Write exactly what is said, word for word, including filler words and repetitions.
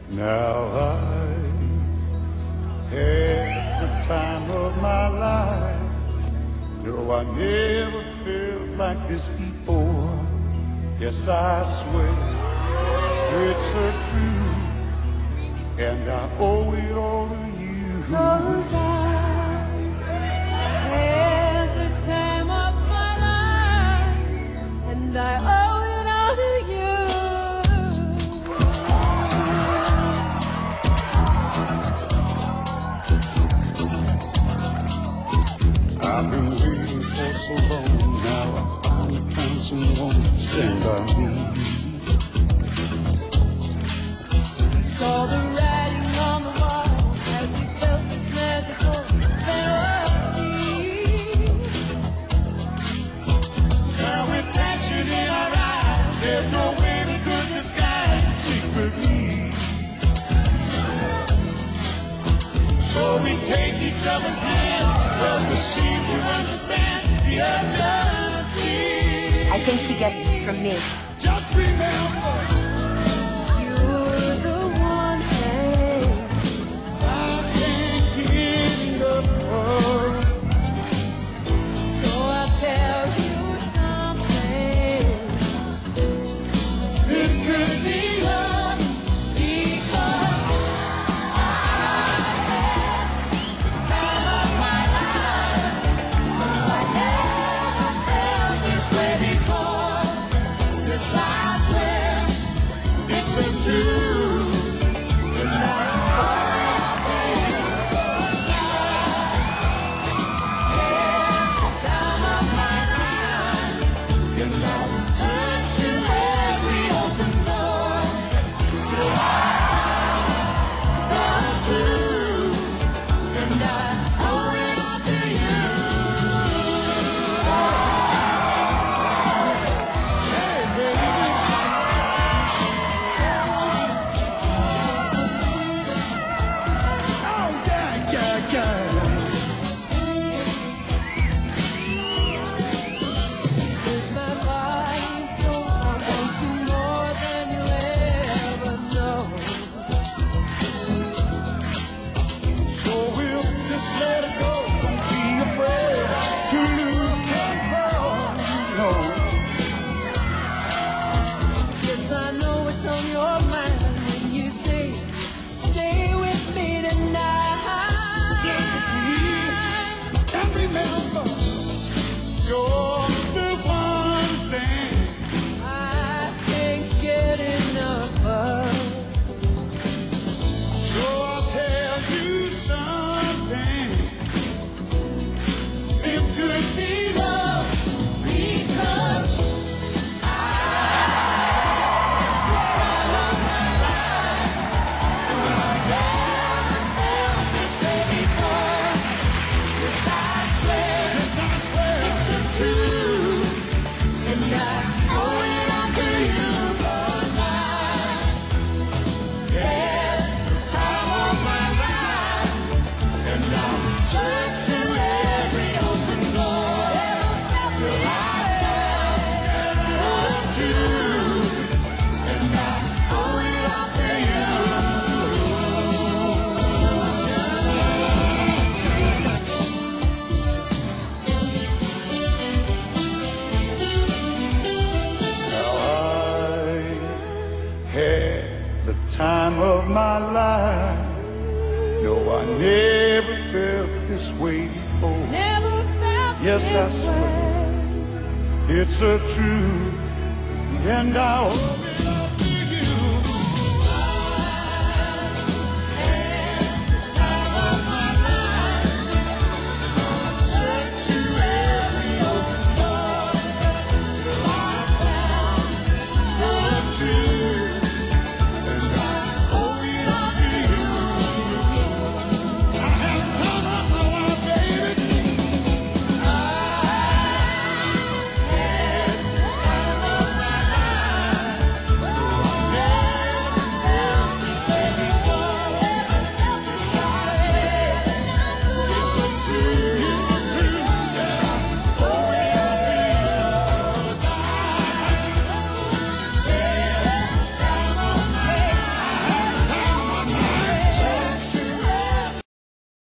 Now I had the time of my life. No, I never felt like this before. Yes, I swear it's a truth, and I owe it all to you. 'Cause I had the time of my life, and I owe it all to you. I've been waiting for so long, now I finally found someone to stand by me. We saw the writing on the wall as we felt this magical fantasy. Now with passion in our eyes, there's no way we could disguise secretly. So we take each other's hand, well, we seem to understand the urgency. I think she gets this from me. Just remember, You're the one thing I can't get enough of. So I'll tell you something. This could be love, Because I had the time of my life. I never felt this way before. Yes, I swear it's a truth. and I owe it all to you. 'Cause I had the time of my life, And I searched to every open door till I found the truth, and I owe it all to you. hey, baby. Oh, yeah, yeah, yeah. With my body and soul, I want you more than you'll ever know. So we'll just let it go. Don't be afraid to lose control. No, Yes, I know it's on your mind when you say, stay with me tonight. and remember, you're the one thing I can't get enough of. so I'll tell you something. This could be love, Because yes, I swear. it's a truth, and I owe it all to you. 'Cause I had the time of my life, and I searched to every open door till I found the truth, and I owe it all to you. Now I had the time of my life. No, I never felt this way before. Never felt Yes, I this swear. way. It's a truth, and I hope